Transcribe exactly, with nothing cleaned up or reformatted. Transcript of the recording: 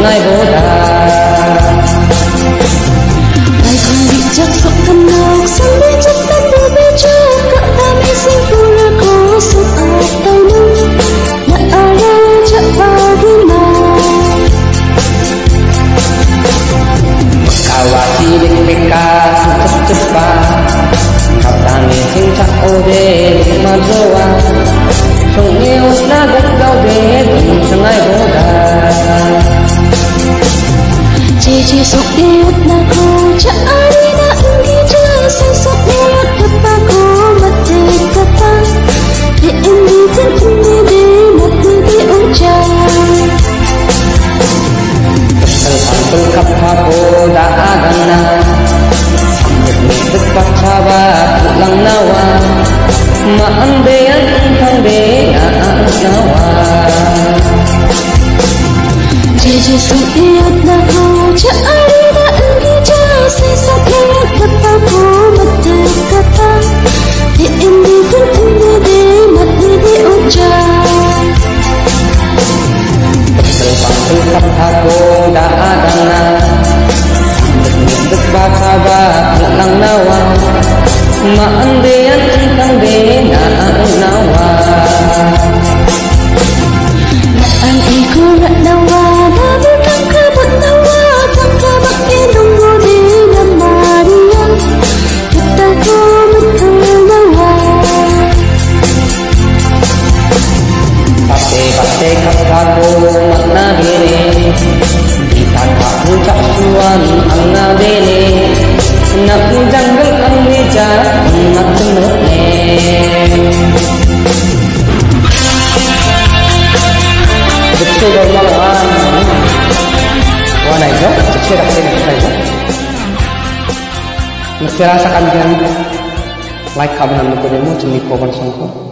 sungai boda. Ai không bị chắc giọng thầm nào sang đi chắc ta từ bên trước các ta mới sinh pura có sự ở tay nâng là ara chắc vào guna. Kawasi dek-deka cepat-cepat kau tangi sing cak ode majoa sungai usna gau de sungai boda. Jeje sok diut na ko cha ari na ingi ja sang sok diut kapa ko mate kapa de ingi tin ingi de mate de uja. Santul kapha ko da agana sambil pacawa lang nawa maambean thang de nawa. Jeje sok diut na ko cha ari na ingi ja sang sok diut kapa ko mate kapa de ingi tin ingi de mate de uja. Santul kapha ko da agana sambil pacawa lang nawa maambean thang de nawa. Ang ikurat nawa dami kang kabut nawa kang kabak inunggo di na Maria kita ko betul nawa. Pate-pate kapha ko makna dene kita kaku cak suan ang nabene nak janggal ang nija nak tenutne. Betul banget. Warna itu, kecil tak sini saja. Mesti rasakan dengan like kamu dan menurutmu cemik kawan sangko.